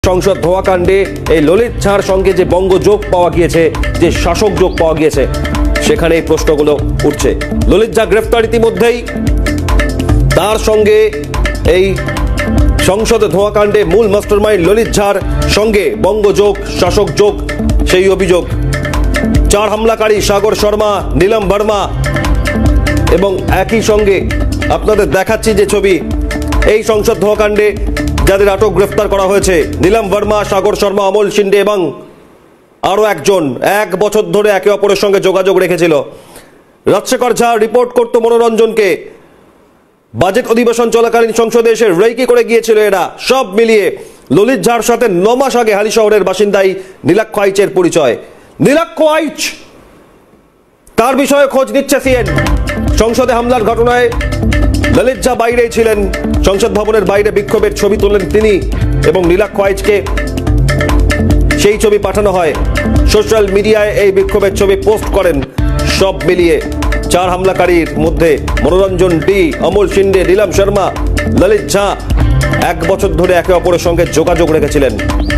সংসদ ধোয়াকাণ্ডে এই ললিত ঝাড় সঙ্গে যে বঙ্গযোগ পাওয়া গিয়েছে, যে শাসক যোগ পাওয়া গিয়েছে, সেখানে এই প্রশ্নগুলো উঠছে। ললিত ঝা গ্রেফতার ইতিমধ্যেই, তার সঙ্গে এই সংসদ ধোয়াকাণ্ডে মূল মাস্টারমাইন্ড ললিত ঝাড় সঙ্গে বঙ্গযোগ, শাসক যোগ, সেই অভিযোগ। চার হামলাকারী সাগর শর্মা, নীলম বর্মা এবং একই সঙ্গে আপনাদের দেখাচ্ছি যে ছবি, এই সংসদ ধোয়াকাণ্ডে যাদের আটক গ্রেফতার করা হয়েছে, নীলম বর্মা, সাগর শর্মা, অমল শিন্ডে এবং আরো একজন 1 বছর ধরে একে অপরের সঙ্গে যোগাযোগ রেখেছিল। রাজশেখর ঝা রিপোর্ট করত মনোরঞ্জনকে, বাজেট অধিবেশন চলাকালীন সংসদে এসে রেকি করে গিয়েছিল এরা। সব মিলিয়ে ললিত ঝাড় সাথে 9 মাস আগে হালি শহরের বাসিন্দাই নীলাক্ষ আইচের পরিচয়। নীলাক্ষ আইচ, তার বিষয়ে খোঁজ নিচ্ছে সিএন। সংসদে হামলার ঘটনায় ললিত ঝা বাইরেই ছিলেন, সংসদ ভবনের বাইরে বিক্ষোভের ছবি তোলেন তিনি এবং নীলাক্ষ আইচকে সেই ছবি পাঠানো হয়। সোশ্যাল মিডিয়ায় এই বিক্ষোভের ছবি পোস্ট করেন। সব মিলিয়ে 4 হামলাকারীর মধ্যে মনোরঞ্জন ডি, অমল শিন্ডে, নীলম শর্মা, ললিত ঝা 1 বছর ধরে একে অপরের সঙ্গে যোগাযোগ রেখেছিলেন।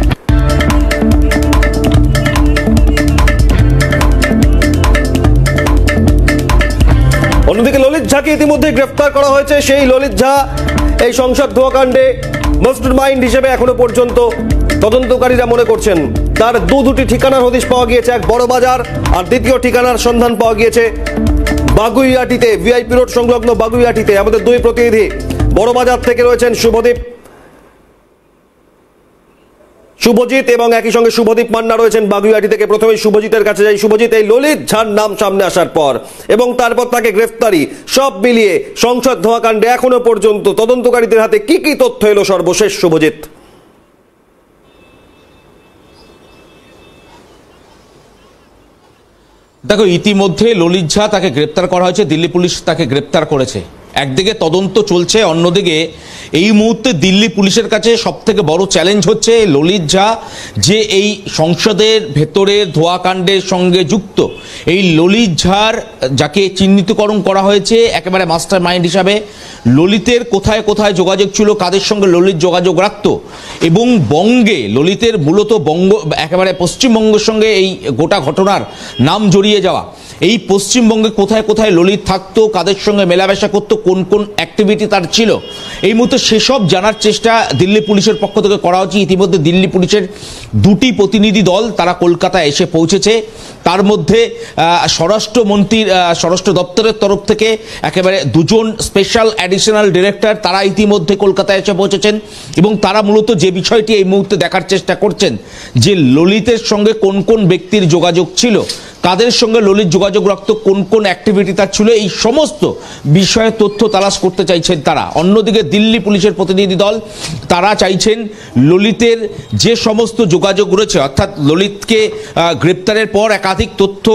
অন্যদিকে ললিত ঝাকে ইতিমধ্যে গ্রেফতার করা হয়েছে। সেই ললিত ঝা এই সংসদ ধোয়াকাণ্ডে মাস্টারমাইন্ড হিসেবে এখনো পর্যন্ত তদন্তকারীরা মনে করছেন। তার দুটি ঠিকানার হদিশ পাওয়া গিয়েছে, এক বড় বাজার আর দ্বিতীয় ঠিকানার সন্ধান পাওয়া গিয়েছে বাগুইয়াটিতে, ভিআইপি রোড সংলগ্ন বাগুইয়াটিতে। আমাদের 2 প্রতিনিধি বড় বাজার থেকে রয়েছেন শুভজিৎ এবং একই সঙ্গে শুভদীপ মান্না রয়েছেন বাগুইয়াটি থেকে। প্রথমে শুভজিতের কাছে যাই। শুভজিৎ, এই ললিত ঝাড় নাম সামনে আসার পর এবং তারপর তাকে গ্রেফতারি, সব মিলিয়ে সংসদ ধোয়াকাণ্ডে এখনো পর্যন্ত তদন্তকারীদের হাতে কি কি তথ্য এলো সর্বশেষ? শুভজিৎ, দেখো, ইতিমধ্যে ললিত ঝা তাকে গ্রেপ্তার করা হয়েছে, দিল্লি পুলিশ তাকে গ্রেপ্তার করেছে। একদিকে তদন্ত চলছে, অন্যদিকে এই মুহূর্তে দিল্লি পুলিশের কাছে সবথেকে বড় চ্যালেঞ্জ হচ্ছে ললিত ঝা যে এই সংসদের ভেতরের ধোয়াকাণ্ডের সঙ্গে যুক্ত। এই ললিত ঝাড় যাকে চিহ্নিতকরণ করা হয়েছে একেবারে মাস্টার মাইন্ড হিসাবে, ললিতের কোথায় কোথায় যোগাযোগ ছিল, কাদের সঙ্গে ললিত যোগাযোগ রাখত, এবং বঙ্গে ললিতের মূলত একেবারে পশ্চিমবঙ্গের সঙ্গে এই গোটা ঘটনার নাম জড়িয়ে যাওয়া। এই পশ্চিমবঙ্গে কোথায় কোথায় ললিত থাকতো, কাদের সঙ্গে মেলামেশা করতো, কোন কোন অ্যাক্টিভিটি তার ছিল, এই মুহূর্তে সেসব জানার চেষ্টা দিল্লি পুলিশের পক্ষ থেকে করা হচ্ছে। ইতিমধ্যে দিল্লি পুলিশের 2টি প্রতিনিধি দল তারা কলকাতায় এসে পৌঁছেছে। তার মধ্যে স্বরাষ্ট্র দপ্তরের তরফ থেকে একেবারে 2 জন স্পেশাল অ্যাডিশনাল ডিরেক্টর তারা ইতিমধ্যে কলকাতায় এসে পৌঁছেছেন এবং তারা মূলত যে বিষয়টি এই মুহূর্তে দেখার চেষ্টা করছেন যে ললিতের সঙ্গে কোন কোন ব্যক্তির যোগাযোগ ছিল, কাদের সঙ্গে ললিত যোগাযোগ রাখত, কোন কোন অ্যাক্টিভিটি তার ছিল, এই সমস্ত বিষয়ে তথ্য তালাশ করতে চাইছেন তারা। অন্যদিকে দিল্লি পুলিশের প্রতিনিধি দল তারা চাইছেন ললিতের যে সমস্ত যোগাযোগ রয়েছে, অর্থাৎ ললিতকে গ্রেপ্তারের পর একাধিক তথ্য,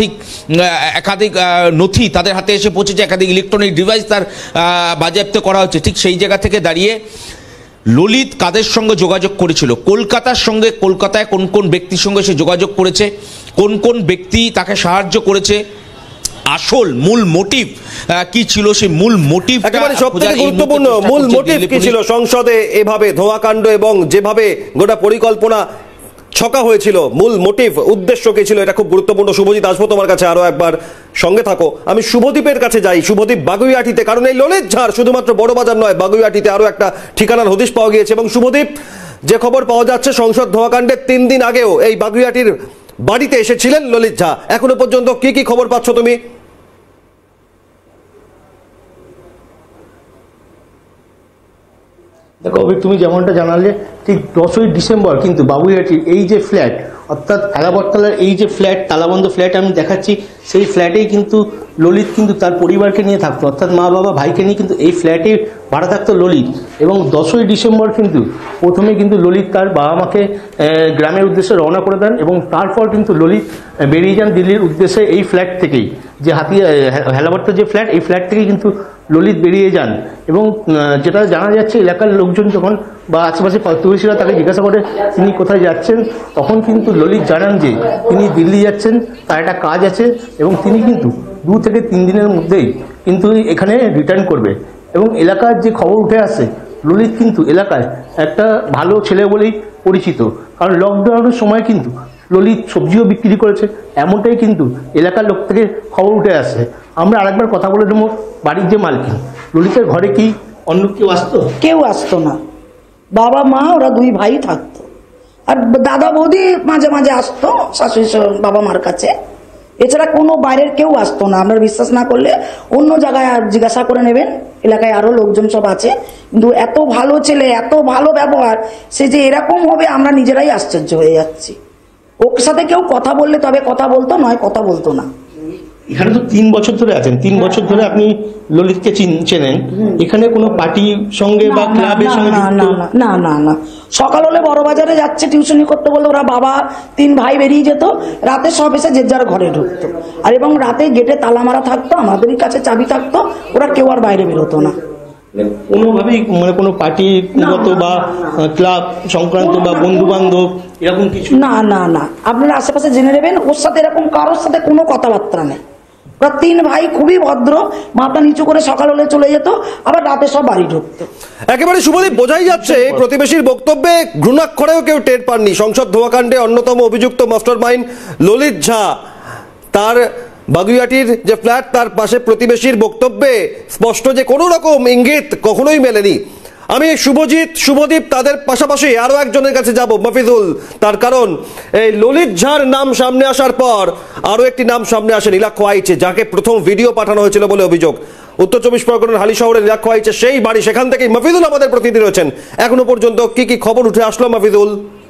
একাধিক নথি তাদের হাতে এসে পৌঁছেছে, একাধিক ইলেকট্রনিক ডিভাইস তার বাজেয়াপ্ত করা হচ্ছে। ঠিক সেই জায়গা থেকে দাঁড়িয়ে ললিত কাদের সঙ্গে যোগাযোগ করেছিল, কলকাতায় কোন কোন ব্যক্তির সঙ্গে সে যোগাযোগ করেছে, কোন কোন ব্যক্তি তাকে সাহায্য করেছে, আসল মূল মোটিভ কি ছিল, সেই মূল মোটিভ একেবারে সবথেকে গুরুত্বপূর্ণ মূল মোটিভ কি ছিল সংসদে এভাবে ধোঁয়াকাণ্ড এবং যেভাবে গোটা পরিকল্পনা ছকা হয়েছিল, মূল মোটিভ, উদ্দেশ্য কি ছিল, এটা খুব গুরুত্বপূর্ণ। শুভজিৎ, আসবো তোমার কাছে আরো একবার, সঙ্গে থাকো। আমি শুভদীপের কাছে যাই। শুভদীপ, বাগুইয়াটিতে, কারণ এই ললিত ঝাড় শুধুমাত্র বড় বাজার নয়, বাগুইয়াটিতে আরো একটা ঠিকানার হদিশ পাওয়া গিয়েছে। এবং শুভদীপ, যে খবর পাওয়া যাচ্ছে সংসদ ধোঁয়াকাণ্ডের 3 দিন আগেও এই বাগুইয়াটির বাড়িতে এসেছিলেন ললিত ঝা। এখনো পর্যন্ত কি কি খবর পাচ্ছ তুমি? দেখো, তুমি যেমনটা জানালে ঠিক 10ই ডিসেম্বর কিন্তু বাগুইয়াটির এই যে ফ্ল্যাট, অর্থাৎ 11 তলার এই যে ফ্ল্যাট, তালাবন্ধ ফ্ল্যাট আমি দেখাচ্ছি, সেই ফ্ল্যাটেই কিন্তু ললিত কিন্তু তার পরিবারকে নিয়ে থাকতো, অর্থাৎ মা বাবা ভাইকে নিয়ে কিন্তু এই ফ্ল্যাটে ভাড়া থাকতো ললিত। এবং 10ই ডিসেম্বর কিন্তু প্রথমে কিন্তু ললিত তার বাবা মাকে গ্রামের উদ্দেশ্যে রওনা করে দেন এবং তারপর কিন্তু ললিত বেরিয়ে যান দিল্লির উদ্দেশ্যে এই ফ্ল্যাট থেকেই, যে হেলাবর্তের যে ফ্ল্যাট, এই ফ্ল্যাট থেকেই কিন্তু ললিত বেরিয়ে যান। এবং যেটা জানা যাচ্ছে, এলাকার লোকজন যখন বা আশেপাশে প্রতিবেশীরা তাকে জিজ্ঞাসা করে তিনি কোথায় যাচ্ছেন, তখন কিন্তু ললিত জানান যে তিনি দিল্লি যাচ্ছেন, তার একটা কাজ আছে এবং তিনি কিন্তু 2 থেকে 3 দিনের মধ্যেই কিন্তু এখানে রিটার্ন করবে। এবং এলাকার যে খবর উঠে আসে, ললিত কিন্তু এলাকায় একটা ভালো ছেলে বলেই পরিচিত, কারণ লকডাউনের সময় কিন্তু ললিত সবজিও বিক্রি করেছে, এমনটাই কিন্তু এলাকার লোক থেকে খবর উঠে আসে। আমরা আরেকবার কথা বলে দেবো বাড়ির যে মালকিন, ললিতের ঘরে কি অন্য কেউ আসতো? কেউ আসতো না, বাবা মা ওরা দুই ভাই থাকতো, আর দাদা বৌদি মাঝে মাঝে আসতো শাশুড়ি বাবা মার কাছে, এছাড়া কোনো বাইরের কেউ আসতো না। আপনারা বিশ্বাস না করলে অন্য জায়গায় জিজ্ঞাসা করে নেবেন, এলাকায় আরো লোকজন সব আছে, কিন্তু এত ভালো ছেলে, এত ভালো ব্যবহার, সে যে এরকম হবে আমরা নিজেরাই আশ্চর্য হয়ে যাচ্ছি। ওর সাথে কেউ কথা বললে তবে কথা বলতো, নয় কথা বলতো না। এখানে তো 3 বছর ধরে আছেন, 3 বছর ধরে আপনি ললিতকে চেনেন, এখানে কোনো পার্টির সঙ্গে বা ক্লাবের সঙ্গে না না না না না, সকাল হলে বড় বাজারে যাচ্ছে টিউশনি করতে বলতো, ওরা বাবা 3 ভাই বেরিয়ে যেত, রাতে সব এসে যে যার ঘরে ঢুকতো, আর এবং রাতে গেটে তালা মারা থাকতো, আমাদেরই কাছে চাবি থাকতো, ওরা কেউ আর বাইরে বেরোতো না। কোনোভাবেই মানে কোনো পার্টিগত বা ক্লাব সংক্রান্ত বা বন্ধু বান্ধব এরকম কিছু? না না না, আপনারা আশেপাশে জেনে নেবেন, ওর সাথে এরকম কারোর সাথে কোনো কথাবার্তা নেই। ওরা 3 ভাই খুবই ভদ্র, মাথা নিচু করে সকাল হলে চলে যেত, আবার রাতে সব বাড়ি ঢুকতো। একেবারে শুভদীপ, বোঝাই যাচ্ছে প্রতিবেশীর বক্তব্যে ঘৃণাক্ষরেও কেউ টের পাননি। সংসদ ধোয়াকাণ্ডে অন্যতম অভিযুক্ত মাস্টারমাইন্ড ললিত ঝা, তার বাগুইয়াটির যে ফ্ল্যাট তার পাশে প্রতিবেশীর বক্তব্যে স্পষ্ট যে কোনো রকম ইঙ্গিত কখনোই মেলেনি। আমি শুভদীপ তাদের পাশাপাশি আরো একজনের কাছে যাব, মফিজুল। তার কারণ এই ললিত ঝার নাম সামনে আসার পর আরো একটি নাম সামনে আসে, নীলাক্ষ আইচে, যাকে প্রথম ভিডিও পাঠানো হয়েছিল বলে অভিযোগ। উত্তর 24 পরগনার হালি শহরের নীলাক্ষ আইচে সেই বাড়ি, সেখান থেকেই মফিজুল আমাদের প্রতিনিধি রয়েছেন। এখনো পর্যন্ত কি কি খবর উঠে আসলো মফিজুল?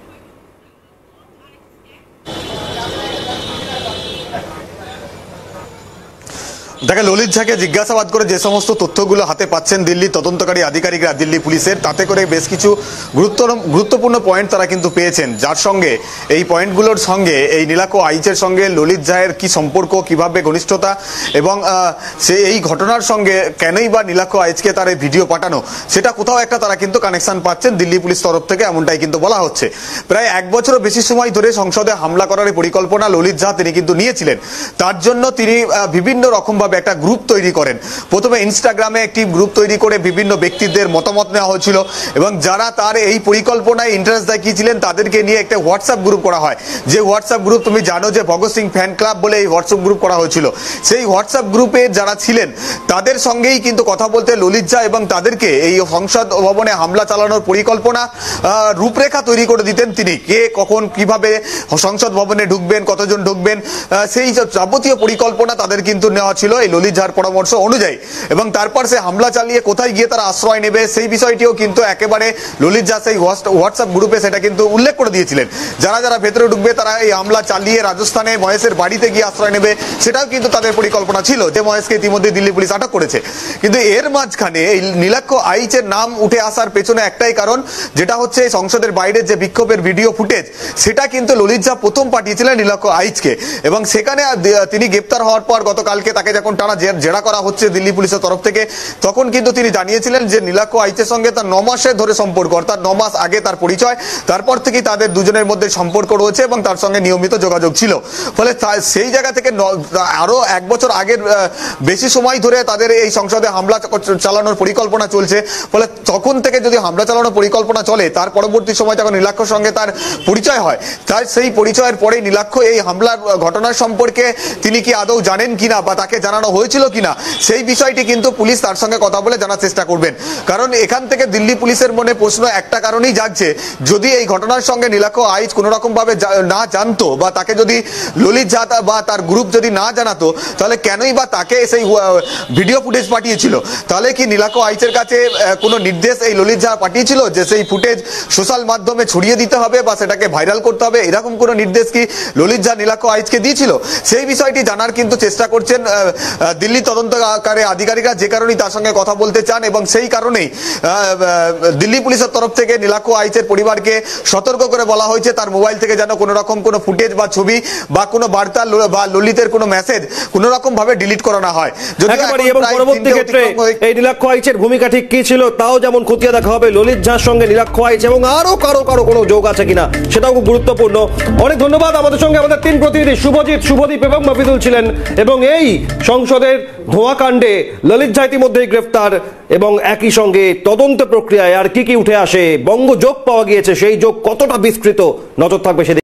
দেখে ললিত ঝাকে জিজ্ঞাসাবাদ করে যে সমস্ত তথ্যগুলো হাতে পাচ্ছেন দিল্লি তদন্তকারী আধিকারিকরা, দিল্লি পুলিশের, তাতে করে বেশ কিছু গুরুত্বপূর্ণ পয়েন্ট তারা কিন্তু পেয়েছেন, যার সঙ্গে এই পয়েন্টগুলোর সঙ্গে এই নীলাক্ষ আইচের সঙ্গে ললিত ঝায়ের কি সম্পর্ক, কিভাবে ঘনিষ্ঠতা, এবং সে এই ঘটনার সঙ্গে কেনই বা নীলাক্ষ আইচকে তার এই ভিডিও পাঠানো, সেটা কোথাও একটা তারা কিন্তু কানেকশন পাচ্ছেন দিল্লি পুলিশ তরফ থেকে, এমনটাই কিন্তু বলা হচ্ছে। প্রায় 1 বছরও বেশি সময় ধরে সংসদে হামলা করার পরিকল্পনা ললিত ঝা তিনি কিন্তু নিয়েছিলেন। তার জন্য তিনি বিভিন্ন রকমভাবে একটা গ্রুপ তৈরি করেন। প্রথমে ইনস্টাগ্রামে একটি গ্রুপ তৈরি করে বিভিন্ন ব্যক্তিদের মতামত নেওয়া হয়েছিল, এবং যারা তার এই পরিকল্পনায় ইন্টারেস্ট দেখিয়েছিলেন তাদেরকে নিয়ে একটা হোয়াটসঅ্যাপ গ্রুপ করা হয়। যে হোয়াটসঅ্যাপ গ্রুপ তুমি জানো যে ভগৎ সিং ফ্যান ক্লাব বলে এই হোয়াটসঅ্যাপ গ্রুপ করা হয়েছিল। সেই হোয়াটসঅ্যাপ গ্রুপে যারা ছিলেন তাদের সঙ্গেই কিন্তু কথা বলতে ললিত ঝা, এবং তাদেরকে এই সংসদ ভবনে হামলা চালানোর পরিকল্পনা রূপরেখা তৈরি করে দিতেন তিনি। কে কখন কিভাবে সংসদ ভবনে ঢুকবেন, কতজন ঢুকবেন, সেই যাবতীয় পরিকল্পনা তাদের কিন্তু নেওয়া ছিল এই ললিত ঝার পরামর্শ অনুযায়ী। এবং তারপর সে হামলা চালিয়ে কোথায় গিয়ে তারা আশ্রয় নেবে সেই বিষয়টিও কিন্তু একেবারে ললিত ঝা সেই হোয়াটসঅ্যাপ গ্রুপে সেটা কিন্তু উল্লেখ করে দিয়েছিলেন। যারা যারা ভেতরে ঢুকবে তারা এই হামলা চালিয়ে রাজস্থানে মহেশের বাড়িতে গিয়ে আশ্রয় নেবে, সেটাও কিন্তু তাদের পরিকল্পনা ছিল, যে মহেশকে ইতিমধ্যে দিল্লি পুলিশ আটক করেছে। কিন্তু এর মাঝখানে এই নীলাক্ষ আইচের নাম উঠে আসার পেছনে একটাই কারণ, যেটা হচ্ছে সংসদের বাইরে যে বিক্ষোভের ভিডিও ফুটেজ, সেটা কিন্তু ললিত ঝা প্রথম পাঠিয়েছিলেন নীলাক্ষ আইচকে। এবং সেখানে তিনি গ্রেপ্তার হওয়ার পর গতকালকে তাকে যখন টানা জেরা করা হচ্ছে দিল্লি পুলিশের তরফ থেকে, তখন কিন্তু তিনি জানিয়েছিলেন যে নীলাক্ষ আইচের সঙ্গে তার 9 মাসের ধরে সম্পর্ক, অর্থাৎ 9 মাস আগে তার পরিচয়, তারপর থেকেই তাদের দুজনের মধ্যে সম্পর্ক রয়েছে এবং তার সঙ্গে নিয়মিত যোগাযোগ ছিল। ফলে সেই জায়গা থেকে আরো 1 বছর আগের বেশি সময় ধরে তাদের এই সংসদে হামলা চালানোর পরিকল্পনা চলছে। ফলে তখন থেকে যদি হামলা চালানোর পরিকল্পনা চলে, তার পরবর্তী সময় যখন নীলাক্ষর সঙ্গে তার পরিচয় হয়, তার সেই পরিচয়ের পরে নীলাক্ষ এই হামলার ঘটনার সম্পর্কে তিনি কি আদৌ জানেন কিনা বা তাকে জানানো হয়েছিল কিনা, সেই বিষয়টি কিন্তু পুলিশ তার সঙ্গে কথা বলে জানার চেষ্টা করবেন। কারণ এখান থেকে দিল্লি পুলিশের মনে প্রশ্ন একটা কারণেই জাগছে, যদি এই ঘটনার সঙ্গে নীলাক্ষ আইচ কোনো রকম ভাবে না জানতো বা তাকে যদি ললিত ঝা বা তার গ্রুপ যদি না জানাতো, তাহলে কেনই বা তাকে সেই ভিডিও ফুটেজ পাঠিয়েছিল? তাহলে কি নীলাক্ষ আইচের কাছে কোনো নির্দেশ এই ললিত ঝা পাঠিয়েছিল যে সেই ফুটেজ সোশ্যাল মাধ্যমে ছড়িয়ে দিতে হবে বা সেটাকে ভাইরাল করতে হবে, এরকম কোনো নির্দেশ কি ললিত ঝা নীলাক্ষ আইচকে দিয়েছিল? সেই বিষয়টি জানার কিন্তু চেষ্টা করছেন দিল্লি তদন্তকারী আধিকারিকরা, যে কারণেই তার সঙ্গে কথা বলতে চান। এবং সেই কারণেই দিল্লি পুলিশের তরফ থেকে নীলাক্ষ আইচের পরিবারকে সতর্ক করে বলা হয়েছে তার মোবাইল থেকে যেন কোনো রকম কোনো ফুটেজ বা ছবি বা কোনো বার্তা বা ললিতের কোনো মেসেজ কোনো রকম ভাবে ডিলিট করা না হয়। এবং পরবর্তী ক্ষেত্রে এই নীলাক্ষ আইচের ভূমিকা ঠিক কি ছিল তাও যেমন খতিয়ে দেখা হবে, ললিত ঝার সঙ্গে নীলাক্ষ আইচ এবং আরো কারো কোনো যোগ আছে কিনা সেটাও খুব গুরুত্বপূর্ণ। অনেক ধন্যবাদ। আমাদের সঙ্গে আমাদের 3 প্রতিনিধি শুভদীপ এবং মফিজুল ছিলেন, এবং এই সংসদের ধোঁয়াকাণ্ডে ললিত ঝা ইতিমধ্যেই গ্রেফতার এবং একই সঙ্গে তদন্ত প্রক্রিয়ায় আর কি কি উঠে আসে, বঙ্গ যোগ পাওয়া গিয়েছে, সেই যোগ কতটা বিস্তৃত, নজর থাকবে সেদিকে।